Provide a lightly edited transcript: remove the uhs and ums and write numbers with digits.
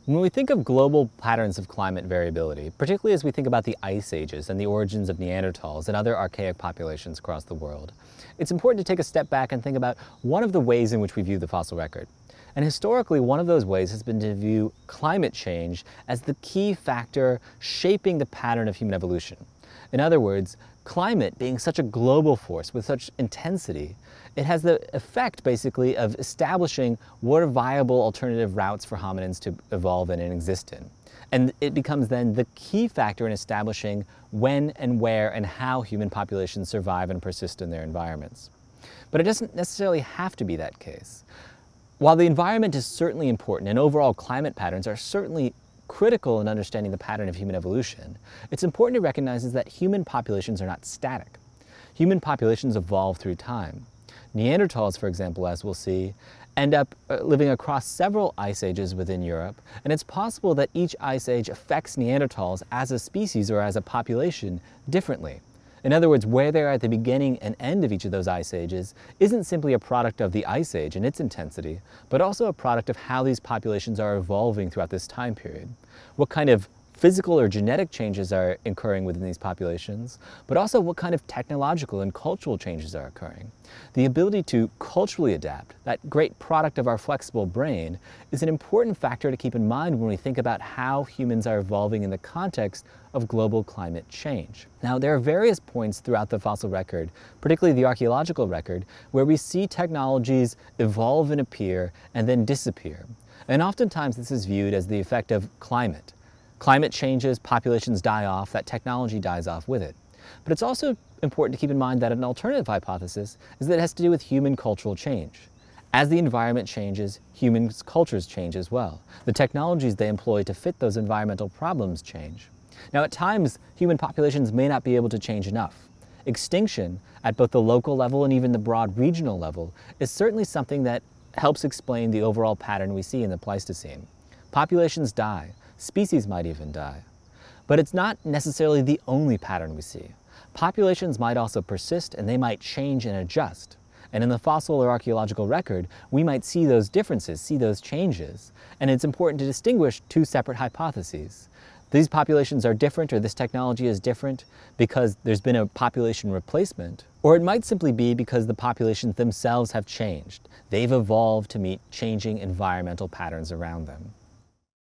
When we think of global patterns of climate variability, particularly as we think about the ice ages and the origins of Neanderthals and other archaic populations across the world, it's important to take a step back and think about one of the ways in which we view the fossil record. And historically, one of those ways has been to view climate change as the key factor shaping the pattern of human evolution. In other words, climate being such a global force with such intensity, it has the effect basically of establishing what are viable alternative routes for hominins to evolve in and exist in. And it becomes then the key factor in establishing when and where and how human populations survive and persist in their environments. But it doesn't necessarily have to be that case. While the environment is certainly important and overall climate patterns are certainly critical in understanding the pattern of human evolution, it's important to recognize that human populations are not static. Human populations evolve through time. Neanderthals, for example, as we'll see, end up living across several ice ages within Europe, and it's possible that each ice age affects Neanderthals as a species or as a population differently. In other words, where they are at the beginning and end of each of those ice ages isn't simply a product of the ice age and its intensity, but also a product of how these populations are evolving throughout this time period. What kind of physical or genetic changes are occurring within these populations, but also what kind of technological and cultural changes are occurring. The ability to culturally adapt, that great product of our flexible brain, is an important factor to keep in mind when we think about how humans are evolving in the context of global climate change. Now, there are various points throughout the fossil record, particularly the archaeological record, where we see technologies evolve and appear and then disappear. And oftentimes this is viewed as the effect of climate. Climate changes, populations die off, that technology dies off with it. But it's also important to keep in mind that an alternative hypothesis is that it has to do with human cultural change. As the environment changes, human cultures change as well. The technologies they employ to fit those environmental problems change. Now, at times, human populations may not be able to change enough. Extinction, at both the local level and even the broad regional level, is certainly something that helps explain the overall pattern we see in the Pleistocene. Populations die. Species might even die. But it's not necessarily the only pattern we see. Populations might also persist and they might change and adjust. And in the fossil or archaeological record, we might see those differences, see those changes. And it's important to distinguish two separate hypotheses. These populations are different, or this technology is different because there's been a population replacement, or it might simply be because the populations themselves have changed. They've evolved to meet changing environmental patterns around them.